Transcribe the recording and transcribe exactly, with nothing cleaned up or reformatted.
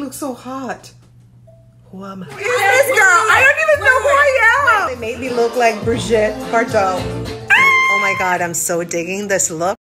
look so hot. Who am I? Who is this girl? I don't even know who I am. They made me look like Brigitte Bardot. Oh my God, I'm so digging this look.